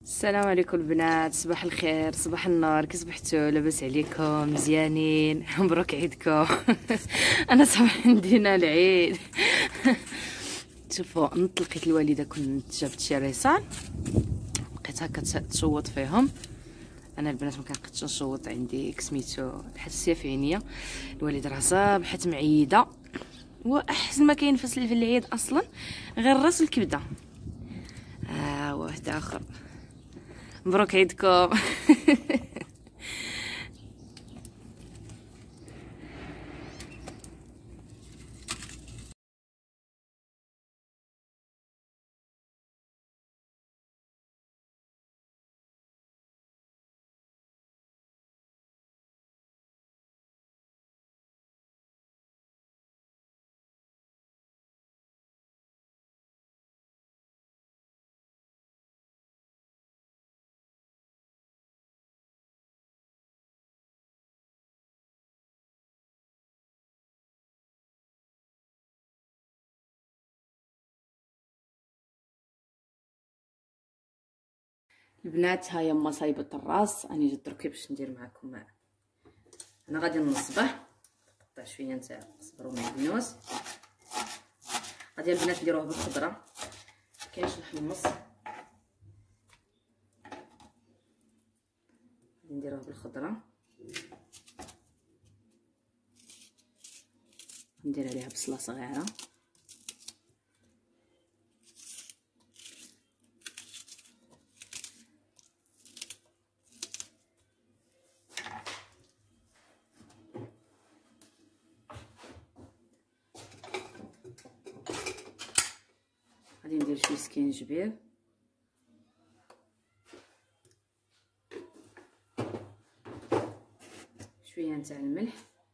السلام عليكم البنات، صباح الخير، صباح النور، كي صبحتوا؟ لاباس عليكم؟ مزيانين؟ مبروك عيدكم. انا صباح ندينا العيد. شوفوا، نط لقيت الوالده كنت جابت شي ريصان، لقيتها كتشوط فيهم. انا البنات ما كنقدش نشوط، عندي سميتو الحساسيه في عينيا. الوالده راه صابحت معيده، واحسن ما كاين في العيد اصلا غير الراس والكبده. واحد اخر. مبروك عيدكم. البنات، ها هي مصايبه الراس. راني جات دركي باش ندير معكم ماء. انا غادي نصبه، نقطع شويه نتاع صبر ومعدنوس. غادي البنات نديروه بالخضره، كاينش نحمص، غادي نديروه بالخضره. ندير عليها بصله صغيره، غادي ندير شويه سكينجبير، شويه نتاع الملح،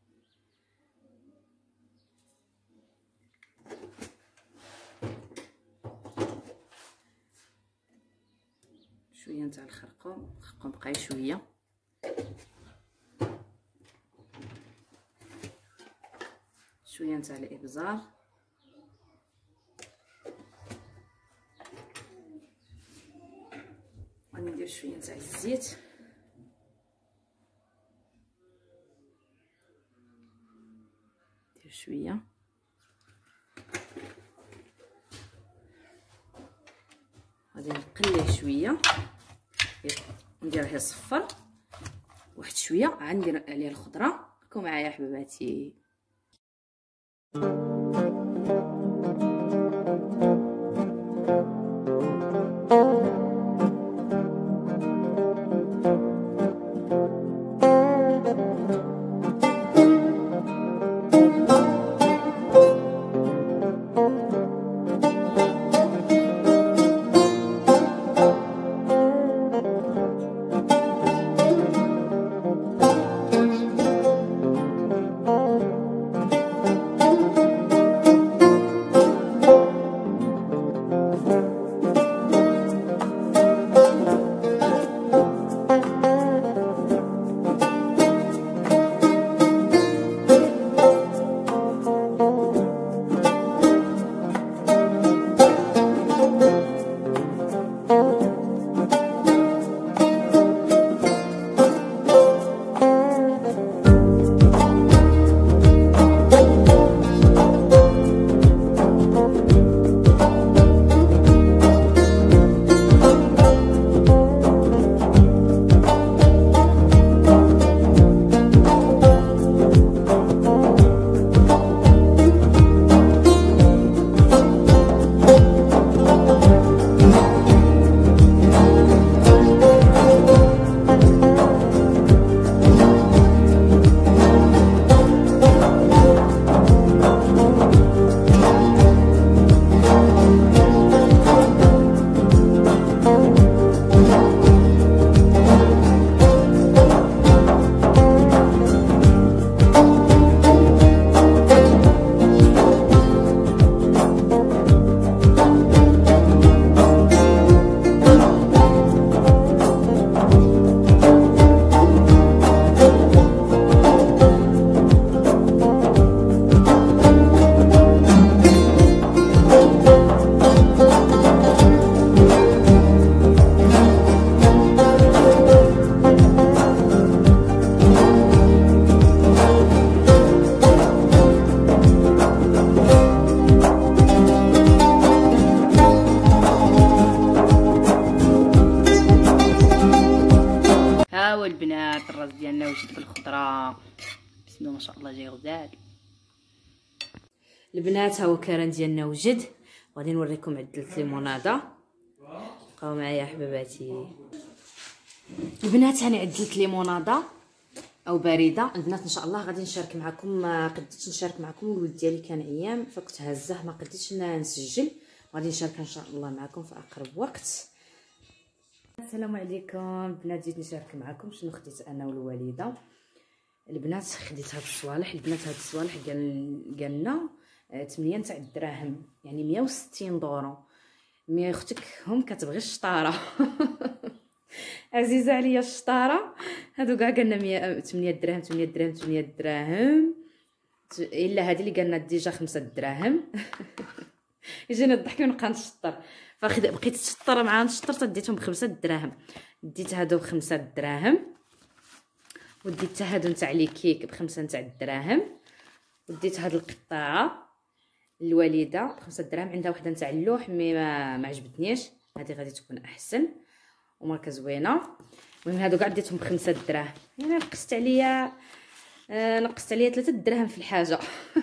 شويه نتاع الخرقوم بقى شويه، شويه نتاع الابزار، غادي ندير شويه نتاع الزيت، ندير شويه، غادي نقليه شويه، ندير عليه الصفر واحد شويه، غندير عليه الخضره. راكم معايا حباباتي؟ هو البنات الراس ديالنا وجد بالخضره، بسم الله ما شاء الله جاي غزال. البنات ها هو كران ديالنا وجد، غادي نوريكم عدلت ليموناده. بقاو معايا حباباتي. البنات هاني عدلت ليموناده او بريده. البنات ان شاء الله غادي نشارك معكم، ما قديتش نشارك معكم، الولد ديالي كان عيان فكنت هازه ما قديتش نسجل، غادي نشارك ان شاء الله معكم في اقرب وقت. السلام عليكم البنات، جيت نشارك معكم شنو خديت انا والوالده. البنات خديت هاد الصوالح. البنات هاد الصوالح قالنا 8 تاع الدراهم، يعني 160 دورو. مي اختك هم كتبغي الشطاره عزيزه عليا الشطاره. هادو كاع قالنا 8 دراهم 8 دراهم 8 دراهم، الا هادي اللي قالنا ديجا 5 دراهم يجيني الضحك ونبقى نشطر. بقيت نشطر مع نشطر، ديتهم ب5 دراهم. ديت هادو ب5 دراهم، وديت هادو نتاع لي كيك ب5 نتاع الدراهم، وديت هاد القطاعه الوالده ب5 دراهم. عندها وحده نتاع اللوح مي ما عجبتنيش، هذه غادي تكون احسن وماركه زوينه. المهم هادو كاع ديتهم ب5 دراهم، يعني نقصت عليا 3 دراهم في الحاجه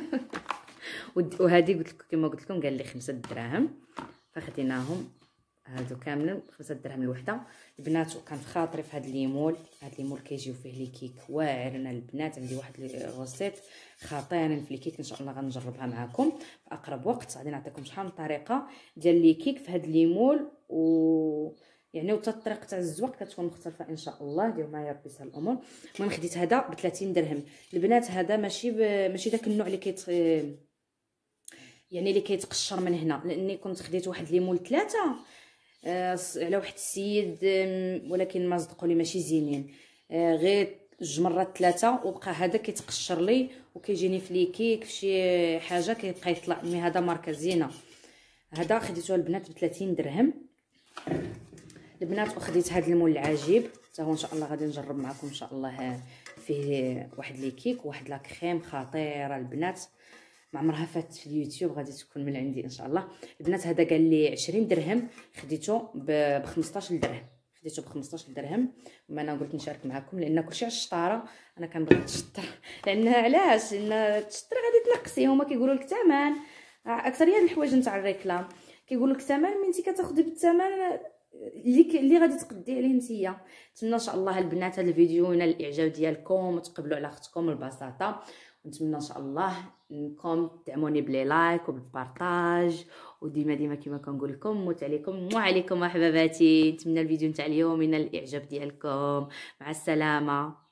وهذه قلت لكم كما قلت لكم قال لي 5 دراهم، فخديناهم هادو كاملين 5 دراهم الوحده. البنات وكان في خاطري في هاد الليمول، هاد الليمول كيجيو فيه لي كيك واعرين البنات. عندي واحد الغوسيت خطيرين في لي كيك، ان شاء الله غنجربها معكم في اقرب وقت. غادي نعطيكم شحال من طريقه ديال لي كيك في هاد الليمول، و يعني وتا الطريقه تاع الزواق كتكون مختلفه ان شاء الله. ديروا معايا ربي يسهل الامور. المهم خديت هذا ب 30 درهم البنات. هذا ماشي داك النوع اللي يعني اللي كيتقشر من هنا، لاني كنت خديت واحد ليمول 3 على واحد السيد، ولكن ما صدقوا لي ماشي زينين، غير 2 مرات 3، وبقى هذا كيتقشر لي وكيجيني في لي كيك في شي حاجه كيبقى يطلع. مي هذا ماركه زينه. هذا خديته البنات ب 30 درهم البنات. وخديت هذا المول العجيب حتى هو ان شاء الله غادي نجرب معكم ان شاء الله. فيه واحد لي كيك وواحد لا كريم خطيره البنات، ما عمرها فاتت في اليوتيوب، غادي تكون من عندي ان شاء الله. البنات هذا قال لي 20 درهم، خديته ب 15 درهم. خديته ب 15 درهم. وما انا قلت نشارك معكم لان كلشي على الشطاره، انا كنبغي نشطر. لان علاش؟ لان تشطر غادي تنقصي، هما كيقولوا لك ثمن. اكثريه الحوايج نتاع الريكلام كيقولوا لك ثمن، من انت كتاخدي بالثمن اللي غادي تقدي عليه نتيا. نتمنى ان شاء الله البنات هذا الفيديو ينال الاعجاب ديالكم وتقبلوا على اختكم البساطه. ونتمنى ان شاء الله انكم تدعموني بلي لايك وبالبارطاج، وديما كما كنقول لكم موت عليكم وعليكم حباباتي. نتمنى الفيديو نتاع اليوم ينال الاعجاب ديالكم. مع السلامه.